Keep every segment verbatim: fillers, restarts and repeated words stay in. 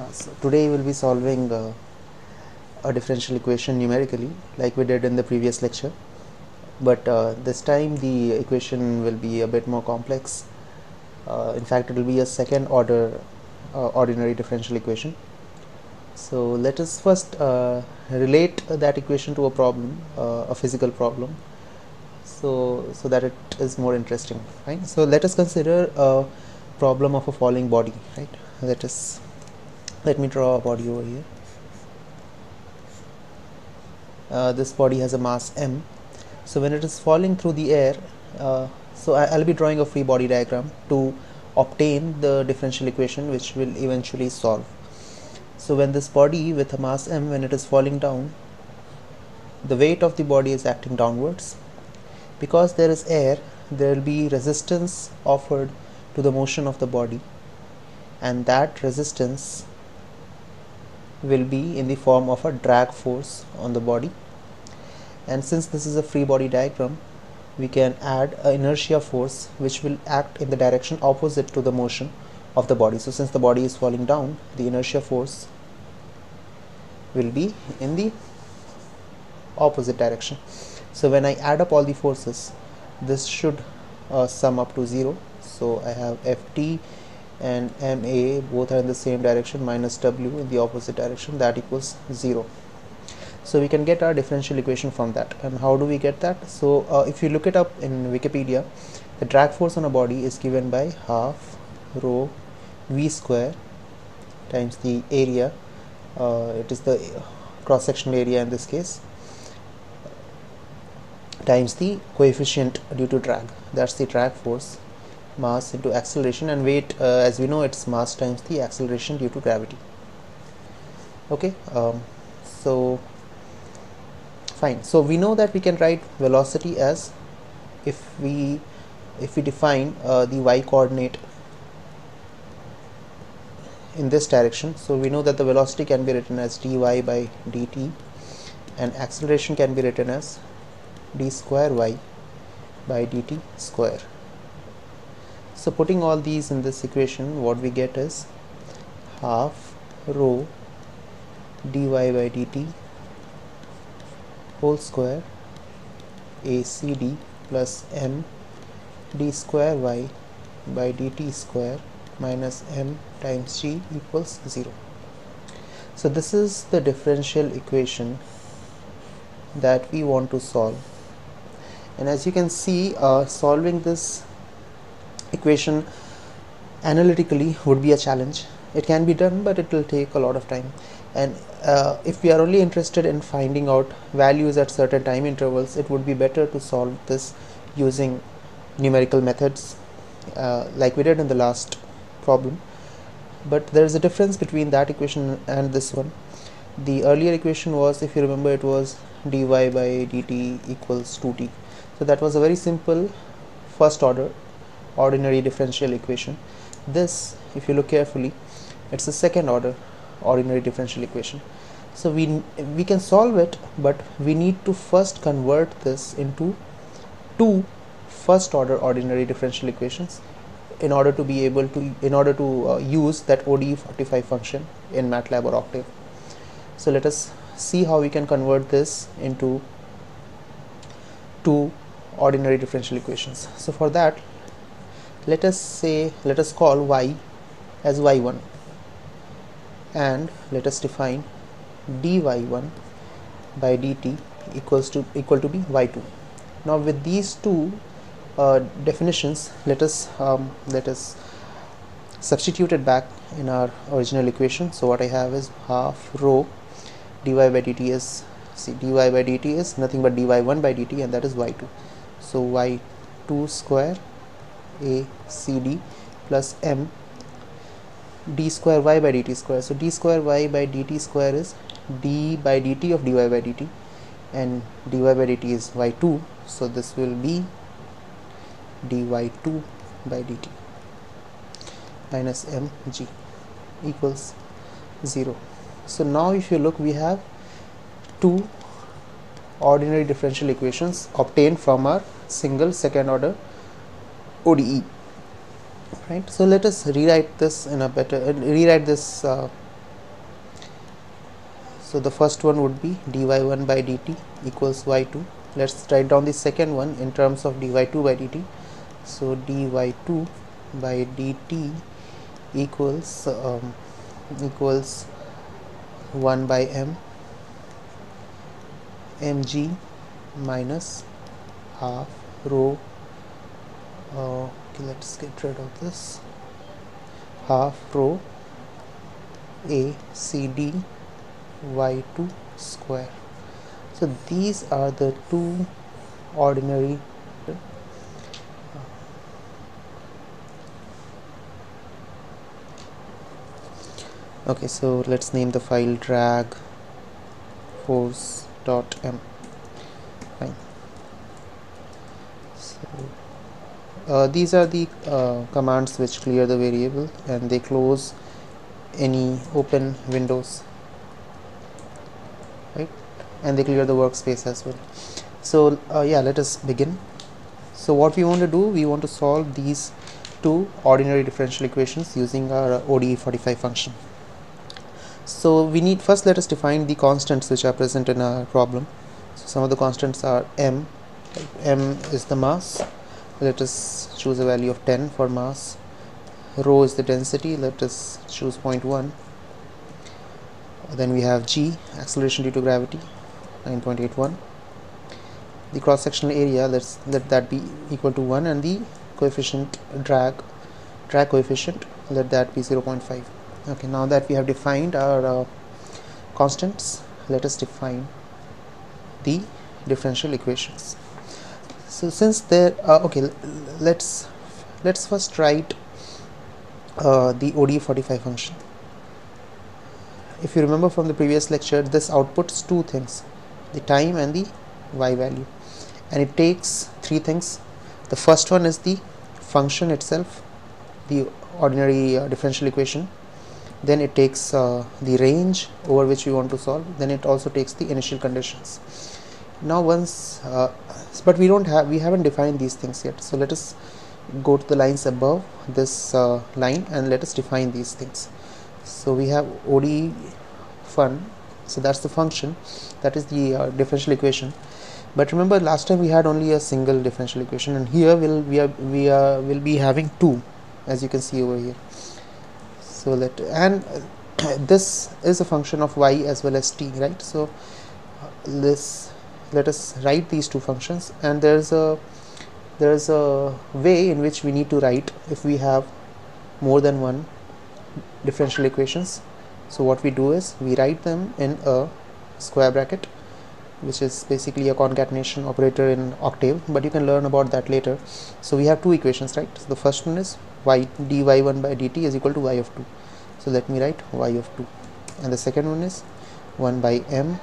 Uh, so today we will be solving uh, a differential equation numerically like we did in the previous lecture, but uh, this time the equation will be a bit more complex. Uh, in fact, it will be a second order uh, ordinary differential equation. So let us first uh, relate that equation to a problem, uh, a physical problem, so so that it is more interesting, right? So let us consider a problem of a falling body, right? Let us let me draw a body over here. Uh, this body has a mass m. So when it is falling through the air, uh, so I, I'll be drawing a free body diagram to obtain the differential equation which will eventually solve. So when this body with a mass m, when it is falling down, the weight of the body is acting downwards. Because there is air, there will be resistance offered to the motion of the body, and that resistance will be in the form of a drag force on the body. And since this is a free body diagram, we can add an inertia force which will act in the direction opposite to the motion of the body. So since the body is falling down, the inertia force will be in the opposite direction. So when I add up all the forces, this should uh, sum up to zero. So I have Ft and Ma both are in the same direction minus W in the opposite direction, that equals zero. So we can get our differential equation from that. And how do we get that? So uh, if you look it up in Wikipedia, the drag force on a body is given by half rho v square times the area, uh, it is the cross-sectional area in this case, times the coefficient due to drag. That's the drag force, mass into acceleration, and weight, uh, as we know, it's mass times the acceleration due to gravity. Okay, um, so fine. So we know that we can write velocity as, if we if we define uh, the y coordinate in this direction, so we know that the velocity can be written as dy by dt, and acceleration can be written as d square y by dt square. So putting all these in this equation, what we get is half rho dy by dt whole square A C D plus m d square y by dt square minus m times g equals zero. So this is the differential equation that we want to solve. And as you can see, uh, solving this equation analytically would be a challenge. It can be done, but it will take a lot of time. And uh, if we are only interested in finding out values at certain time intervals, it would be better to solve this using numerical methods, uh, like we did in the last problem. But there is a difference between that equation and this one. The earlier equation was, if you remember, it was dy by dt equals two t. So that was a very simple first order ordinary differential equation. This, if you look carefully, it's a second order ordinary differential equation. So we we can solve it, but we need to first convert this into two first order ordinary differential equations in order to be able to in order to uh, use that O D E forty-five function in MATLAB or Octave. So let us see how we can convert this into two ordinary differential equations. So for that, let us say let us call y as y one, and let us define dy one by dt equals to equal to be y two. Now with these two uh, definitions, let us um, let us substitute it back in our original equation. So what I have is half rho dy by dt is, see, dy by dt is nothing but dy one by dt, and that is y two. So y two square A C D plus m d square y by dt square. So d square y by dt square is d by dt of dy by dt, and dy by dt is y two, so this will be dy two by dt minus mg equals zero. So now if you look, we have two ordinary differential equations obtained from our single second order O D E, right? So let us rewrite this in a better uh, rewrite this uh, So the first one would be dy one by dt equals y two. Let's write down the second one in terms of dy two by dt. So dy two by dt equals um, equals one by m mg minus half rho uh, okay, let's get rid of this, half rho a c d y two square. So these are the two ordinary okay, so let's name the file drag force dot m. Fine. So uh, these are the uh, commands which clear the variable and they close any open windows, right, and they clear the workspace as well. So uh, yeah, let us begin. So what we want to do, we want to solve these two ordinary differential equations using our uh, O D E forty-five function. So we need first, let us define the constants which are present in our problem. So some of the constants are m. M is the mass. Let us choose a value of ten for mass. Rho is the density. Let us choose zero point one. Then we have g, acceleration due to gravity, nine point eight one. The cross-sectional area, let's let that be equal to one, and the coefficient drag drag coefficient, let that be zero point five. Okay, now that we have defined our uh, constants, let us define the differential equations. So since there uh, okay, let's let's first write uh, the O D E forty-five function. If you remember from the previous lecture, this outputs two things, the time and the y value, and it takes three things. The first one is the function itself, the ordinary uh, differential equation. Then it takes uh, the range over which we want to solve. Then it also takes the initial conditions. Now once uh, but we don't have we haven't defined these things yet, so let us go to the lines above this uh, line and let us define these things. So we have O D E fun, so that's the function, that is the uh, differential equation. But remember, last time we had only a single differential equation, and here we'll we are we are will be having two, as you can see over here. So let and uh, this is a function of y as well as t, right? So uh, this let us write these two functions, and there's a there's a way in which we need to write if we have more than one differential equations. So what we do is we write them in a square bracket, which is basically a concatenation operator in Octave, but you can learn about that later. So we have two equations, right? So the first one is y dy one by dt is equal to y of two. So let me write y of two, and the second one is one by m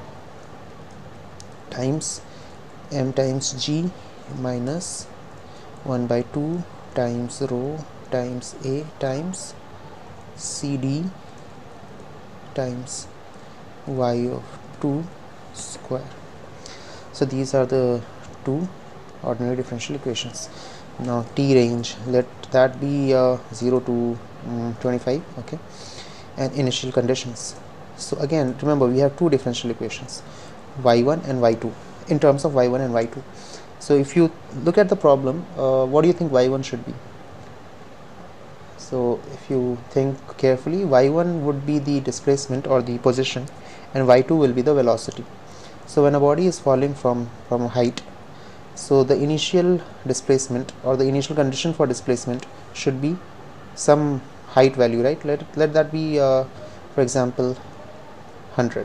times m times g minus one by two times rho times a times cd times y of two square. So these are the two ordinary differential equations. Now t range, let that be uh, zero to um, twenty-five, okay, and initial conditions. So again, remember, we have two differential equations, y one and y two, in terms of y one and y two. So if you look at the problem, uh, what do you think y one should be? So if you think carefully, y one would be the displacement or the position, and y two will be the velocity. So when a body is falling from from a height, so the initial displacement or the initial condition for displacement should be some height value, right? Let let that be uh, for example one hundred,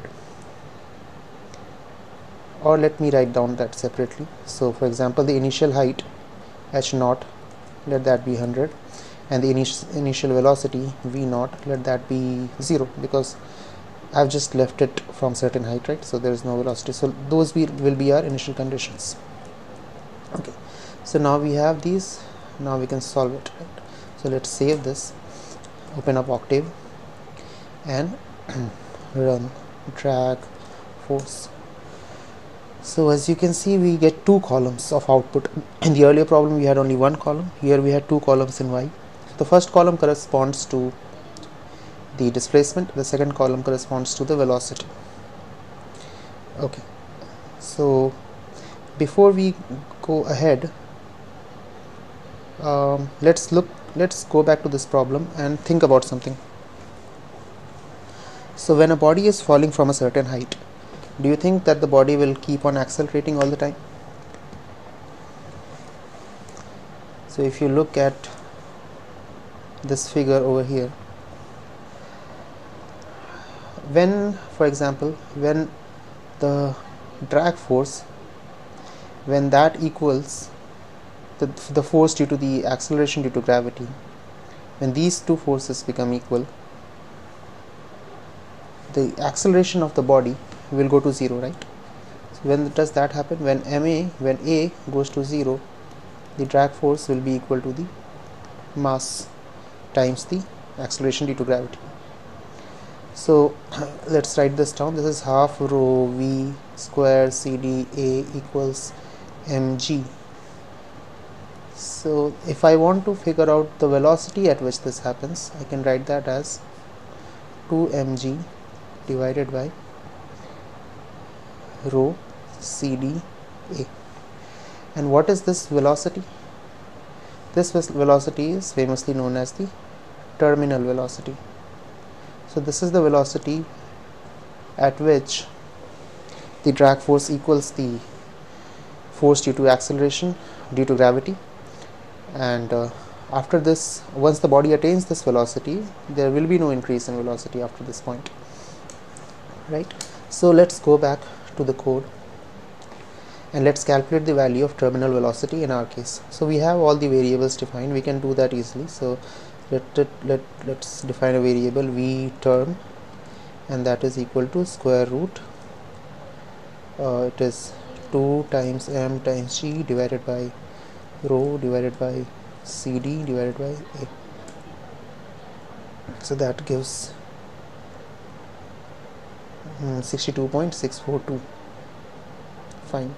or let me write down that separately. So for example, the initial height h naught, let that be one hundred, and the initial initial velocity v naught, let that be zero, because I've just left it from certain height, right? So there is no velocity. So those be, will be our initial conditions. Okay, so now we have these. Now we can solve it, right? So let's save this, open up Octave, and run drag force. So as you can see, we get two columns of output. In the earlier problem we had only one column. Here we had two columns in y. So the first column corresponds to the displacement, the second column corresponds to the velocity. Okay, so before we go ahead, um, let's look let's go back to this problem and think about something. So when a body is falling from a certain height, do you think that the body will keep on accelerating all the time? So if you look at this figure over here, when, for example, when the drag force, when that equals the, the force due to the acceleration due to gravity, when these two forces become equal, the acceleration of the body will go to zero, right? So when does that happen? When ma, when a goes to zero, the drag force will be equal to the mass times the acceleration due to gravity. So let's write this down. This is half rho v square cd a equals mg. So if I want to figure out the velocity at which this happens, I can write that as two mg divided by rho cd a. And what is this velocity? This velocity is famously known as the terminal velocity. So this is the velocity at which the drag force equals the force due to acceleration due to gravity, and uh, after this, once the body attains this velocity, there will be no increase in velocity after this point, right? So let's go back to the code and let's calculate the value of terminal velocity in our case. So we have all the variables defined, we can do that easily. So let it let let's define a variable v term, and that is equal to square root uh, it is two times m times g divided by rho divided by cd divided by a. So that gives um, sixty-two point six four two. Fine.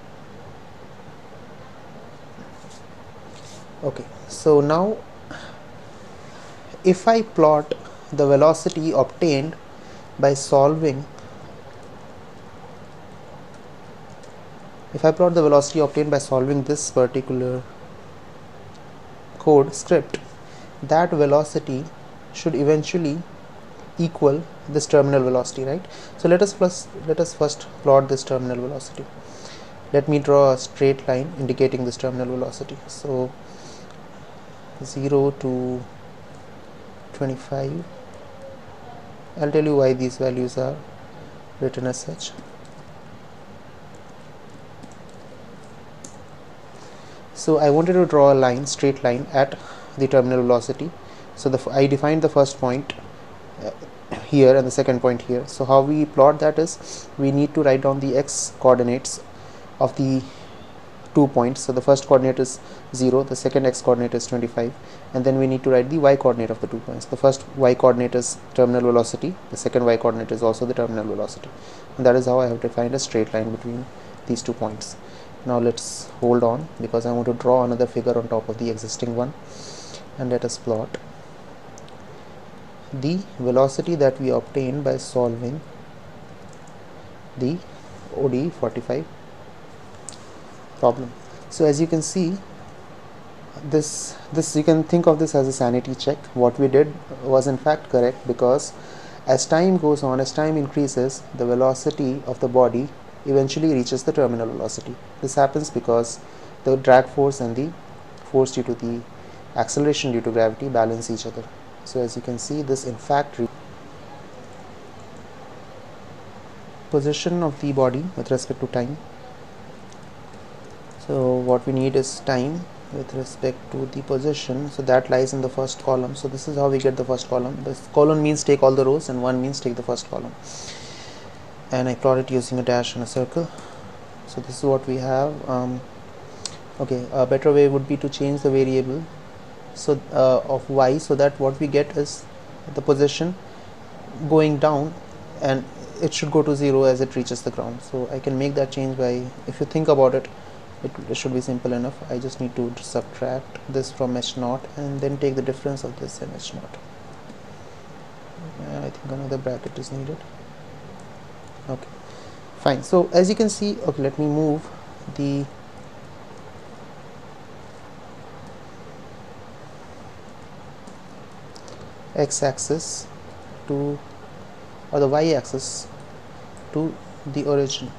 Okay, so now if I plot the velocity obtained by solving if I plot the velocity obtained by solving this particular code script, that velocity should eventually equal this terminal velocity, right? So let us plus let us first plot this terminal velocity. Let me draw a straight line indicating this terminal velocity. So zero to twenty-five. I'll tell you why these values are written as such. So I wanted to draw a line, straight line at the terminal velocity. So the I defined the first point uh, here and the second point here. So how we plot that is, we need to write down the x coordinates of the two points. So the first coordinate is zero, the second x coordinate is twenty-five, and then we need to write the y coordinate of the two points. The first y coordinate is terminal velocity, the second y coordinate is also the terminal velocity, and that is how I have defined a straight line between these two points. Now let's hold on, because I want to draw another figure on top of the existing one, and let us plot the velocity that we obtain by solving the O D E forty-five problem. So as you can see, this this you can think of this as a sanity check. What we did was in fact correct, because as time goes on, as time increases, the velocity of the body eventually reaches the terminal velocity. This happens because the drag force and the force due to the acceleration due to gravity balance each other. So as you can see, this in fact position of the body with respect to time. So what we need is time with respect to the position, so that lies in the first column. So this is how we get the first column. This column means take all the rows, and one means take the first column, and I plot it using a dash and a circle. So this is what we have. Um, okay, a better way would be to change the variable so uh, of y, so that what we get is the position going down, and it should go to zero as it reaches the ground. So I can make that change by, if you think about it, it, it should be simple enough. I just need to subtract this from h naught and then take the difference of this and h naught. And I think another bracket is needed. Okay, Fine. So as you can see, okay, let me move the x-axis to, or the y-axis to the origin.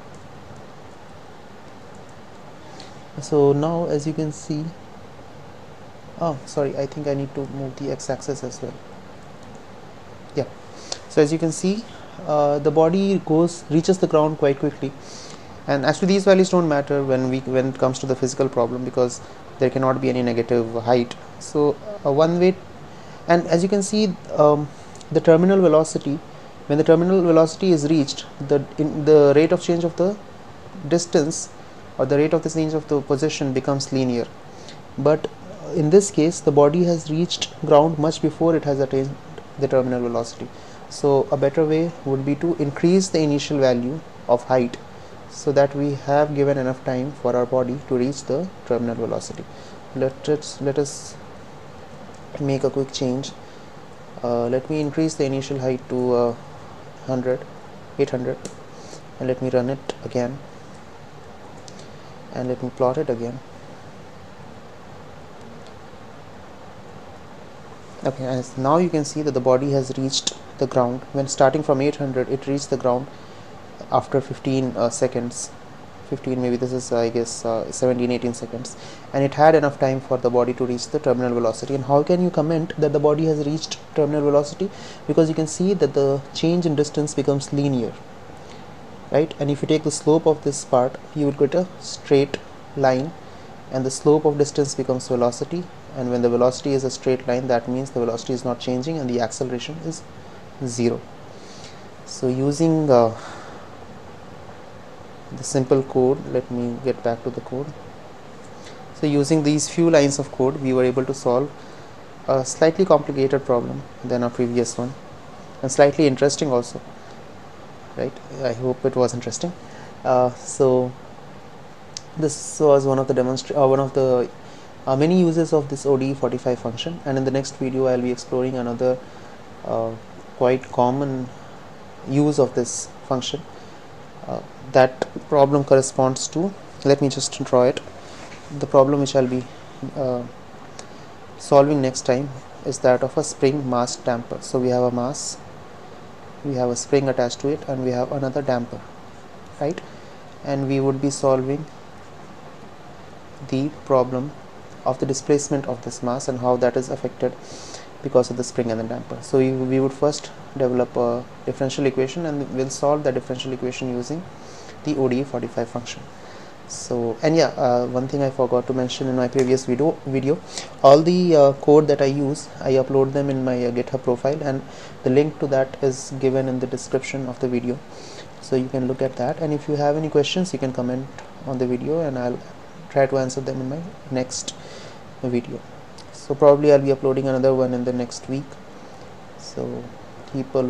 So now as you can see, oh sorry, I think I need to move the x-axis as well. Yeah, so as you can see, uh, the body goes reaches the ground quite quickly, and actually these values don't matter when we when it comes to the physical problem, because there cannot be any negative height. So uh, one way, and as you can see, um, the terminal velocity, when the terminal velocity is reached, the in the rate of change of the distance, or the rate of the change of the position, becomes linear. But in this case, the body has reached ground much before it has attained the terminal velocity. So a better way would be to increase the initial value of height, so that we have given enough time for our body to reach the terminal velocity. Let us let us make a quick change. Uh, let me increase the initial height to uh, one hundred, eight hundred, and let me run it again, and let me plot it again. Okay, as now you can see that the body has reached the ground. When starting from eight hundred, it reached the ground after fifteen uh, seconds, fifteen, maybe this is uh, I guess uh, seventeen eighteen seconds, and it had enough time for the body to reach the terminal velocity. And how can you comment that the body has reached terminal velocity? Because you can see that the change in distance becomes linear, right? And if you take the slope of this part, you will get a straight line, and the slope of distance becomes velocity. And when the velocity is a straight line, that means the velocity is not changing and the acceleration is zero. So using uh, the simple code, let me get back to the code. So using these few lines of code, we were able to solve a slightly complicated problem than our previous one, and slightly interesting also, right? I hope it was interesting. Uh, so this was one of the demonstra uh, one of the uh, many uses of this O D E forty-five function, and in the next video I'll be exploring another uh, quite common use of this function. Uh, that problem corresponds to, let me just draw it. The problem which I'll be uh, solving next time is that of a spring mass damper. So we have a mass, we have a spring attached to it, and we have another damper, right? And we would be solving the problem of the displacement of this mass and how that is affected because of the spring and the damper. So we, we would first develop a differential equation, and we'll solve the differential equation using the O D E forty-five function. So, and yeah, uh, one thing I forgot to mention in my previous video video all the uh, code that I use, I upload them in my uh, GitHub profile, and the link to that is given in the description of the video, so you can look at that. And if you have any questions, you can comment on the video, and I'll try to answer them in my next video. So probably I'll be uploading another one in the next week, so keep a look